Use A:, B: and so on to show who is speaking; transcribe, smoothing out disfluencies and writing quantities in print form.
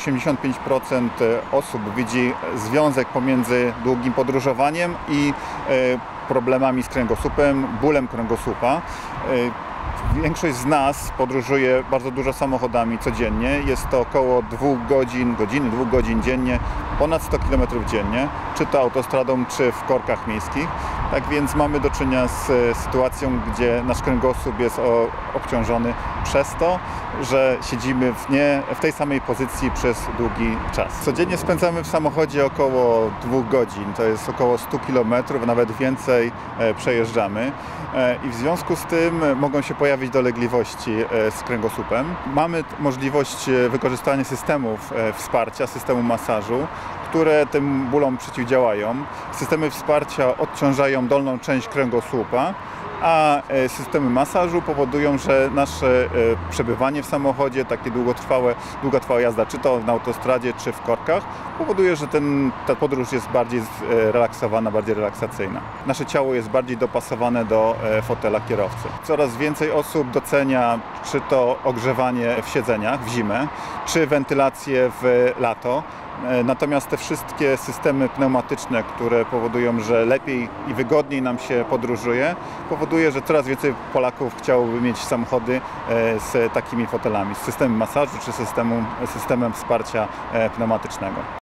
A: 85% osób widzi związek pomiędzy długim podróżowaniem i problemami z kręgosłupem, bólem kręgosłupa. Większość z nas podróżuje bardzo dużo samochodami codziennie. Jest to około 2 godzin dziennie, ponad 100 km dziennie, czy to autostradą, czy w korkach miejskich. Tak więc mamy do czynienia z sytuacją, gdzie nasz kręgosłup jest obciążony przez to, że siedzimy w tej samej pozycji przez długi czas. Codziennie spędzamy w samochodzie około 2 godzin, to jest około 100 km, nawet więcej przejeżdżamy i w związku z tym mogą się pojawić dolegliwości z kręgosłupem. Mamy możliwość wykorzystania systemów wsparcia, systemu masażu, które tym bólom przeciwdziałają. Systemy wsparcia odciążają dolną część kręgosłupa, a systemy masażu powodują, że nasze przebywanie w samochodzie, takie długotrwała jazda, czy to na autostradzie, czy w korkach, powoduje, że ta podróż jest bardziej relaksowana, bardziej relaksacyjna. Nasze ciało jest bardziej dopasowane do fotela kierowcy. Coraz więcej osób docenia czy to ogrzewanie w siedzeniach w zimę, czy wentylację w lato. Natomiast te wszystkie systemy pneumatyczne, które powodują, że lepiej i wygodniej nam się podróżuje, powoduje, że coraz więcej Polaków chciałoby mieć samochody z takimi fotelami, z systemem masażu czy systemem wsparcia pneumatycznego.